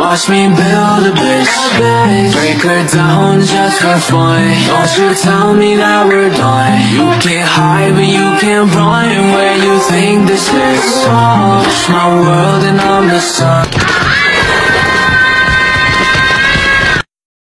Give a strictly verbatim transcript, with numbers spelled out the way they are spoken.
watch me build a bitch, break her down just for fun. Don't you tell me that we're done. You can't hide but you can't run. Where you think this is? Oh, it's my world and I'm the sun.